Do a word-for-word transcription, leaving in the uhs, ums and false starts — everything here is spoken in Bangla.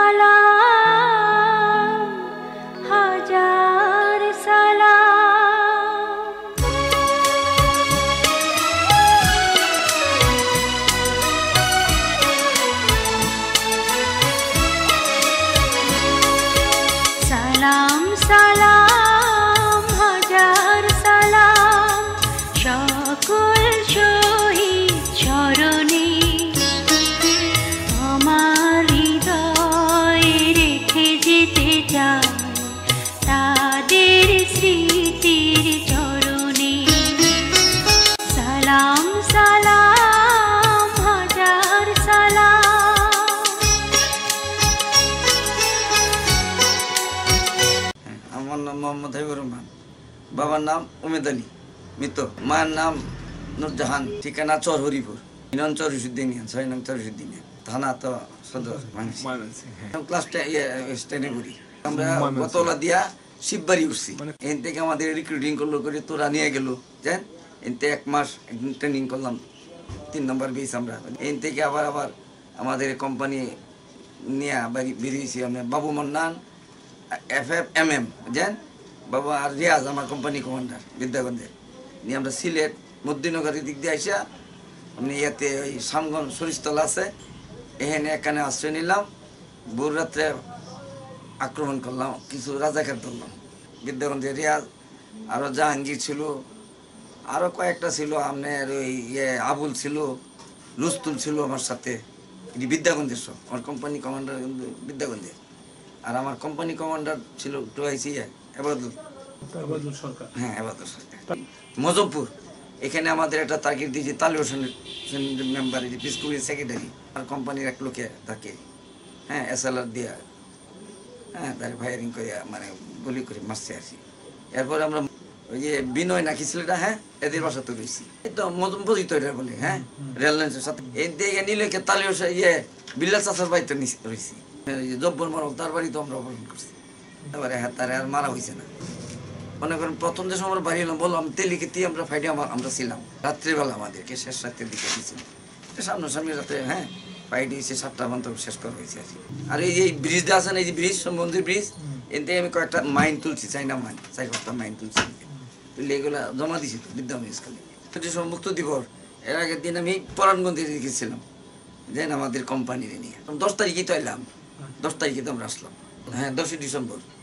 সালাম হাজার সালাম সালাম সালাম হাজার সালাম সকল শহীদ চরণে আমার হৃদয়ে রেখে যেতে চাই তাদের স্মৃতির চরণে সালাম সালাম হাজার সালাম। আমার নাম মোহাম্মদ হাবিবুর রহমান, বাবার নাম উমেদ আলী মৃত, মায়ের নাম নুরজাহান, ঠিকানা চর হরিপুর, ইউনিয়ন চরশুদ্দিনিয়া, ছয় নং চরশুদ্দিনিয়া, থানা তো সদর ক্লাস টেনে করি। আমরা গতলা দিয়া শিববাড়ি উঠছি, এন থেকে আমাদের রিক্রুটিং করলো করে তোরা নিয়ে গেল, জান এনতে এক মাস ট্রেনিং করলাম, তিন নম্বর বেস আমরা। এন থেকে আবার আবার আমাদের কোম্পানি নিয়ে বেরিয়েছি আমরা, Babu Mannan F F M M Jan বাবা, আর রিয়াজ আমার কোম্পানি কমান্ডার বিদ্যাগঞ্জের নিয়ে আমরা সিলেট মদ্দিনগরের দিক দিয়ে আইসা আমি ইয়াতে ওই সামগঞ্জ সরিষতলা আছে, এখানে এখানে আশ্রয় নিলাম। ভোর রাত্রে আক্রমণ করলাম, কিছু রাজাকার ধরলাম বিদ্যাগঞ্জের। রিয়াজ আরও জাহাঙ্গীর ছিল, আরও কয়েকটা ছিল, আপনার ওই ইয়ে আবুল ছিল, রুস্তুল ছিল আমার সাথে, এটি বিদ্যাগঞ্জের সব। আমার কোম্পানি কমান্ডার কিন্তু বিদ্যাগঞ্জের, আর আমার কোম্পানি কমান্ডার ছিল টু আইসি এবাদুল সরকার, হ্যাঁ এবাদুল সরকার। মজফপুর এখানে আমাদের একটা তাগিদ দিয়েছে তালি হোসেনের মেম্বার, পিসকুড়ির সেক্রেটারি, আর কোম্পানির এক লোকে তাকে হ্যাঁ এস এল আর দিয়া হ্যাঁ তার ফায়ারিং করে মানে গুলি করে মারছে আর কি। এরপরে আমরা ওই যে বিনয় নাকি ছেলেটা, হ্যাঁ এদের বাসাতে রয়েছি, তো মজম্পজিত এটা বলে, হ্যাঁ রেল লাইনের সাথে এই দিকে নিলে তালি হোসেন ইয়ে বিল্লা চাষার বাড়িতে রয়েছি, জব্বর মারক তার বাড়ি তো আমরা অপহরণ করছি। এবারে হ্যাঁ তার আর মারা হয়েছে না। মনে করেন প্রথম যে সময় বাড়ি এলাম বললাম তেলিকেতেই আমরা ফাইটে আমার আমরা ছিলাম, রাত্রিবেলা আমাদেরকে শেষ রাত্রের দিকে দিয়েছিল, সামনাসামনি রাতে হ্যাঁ ফাইট হয়েছে, সাতটা পর্যন্ত শেষ করা হয়েছে আর কি। আর এই যে ব্রিজটা আছে না, এই যে ব্রিজ মন্দির ব্রিজ, এতে আমি কয়েকটা মাইন তুলছি, চাইনা মাইন, চাই কয়েকটা মাইন তুলছি, তুলে এগুলো জমা দিয়েছি তো বিদ্যাময় স্কুলে। যে সময় মুক্ত দিবস এর আগের দিন আমি পরাণগঞ্জে গেছিলাম, যেন আমাদের কোম্পানির নিয়ে দশ তারিখে তো এলাম, দশ তারিখে তো আমরা আসলাম, হ্যাঁ দশই ডিসেম্বর।